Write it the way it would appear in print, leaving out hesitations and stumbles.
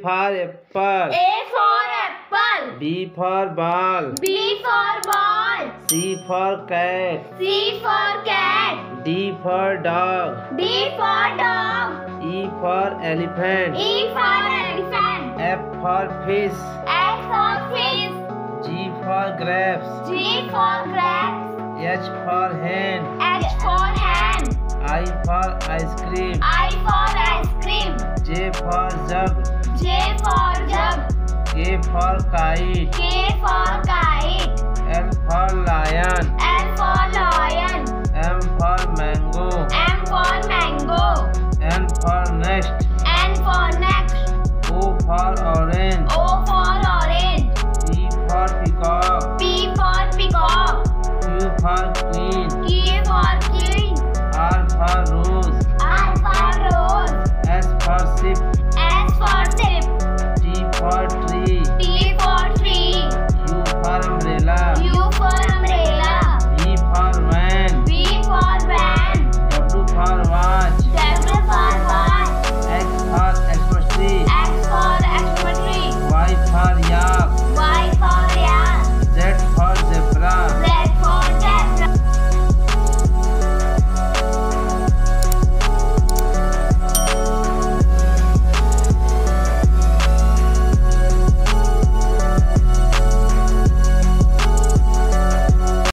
for apple. A for apple. B for ball. B for ball. C for cat. C for cat. D for dog. D for dog. E for elephant. E for elephant. F for fish. F for fish. G for grapes. G for grapes. H for hen. H for hen. I for ice cream. I for ice cream. J for jug. J for jug. K for kite. K for kite. L for lion. L for lion.